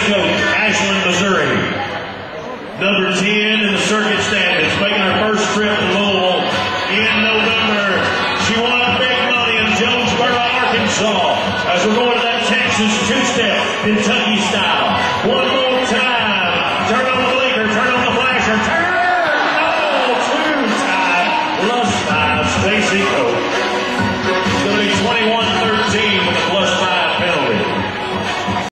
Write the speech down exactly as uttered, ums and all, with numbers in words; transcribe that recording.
coach, Ashland, Missouri. Number ten in the circuit standings, making her first trip to Louisville in November. She won big money in Jonesboro, Arkansas, as we're going to that Texas two-step, Kentucky style. One more time. Turn on the blinker, turn on the flasher, turn! Oh, two-time, plus five, Stacy Coe.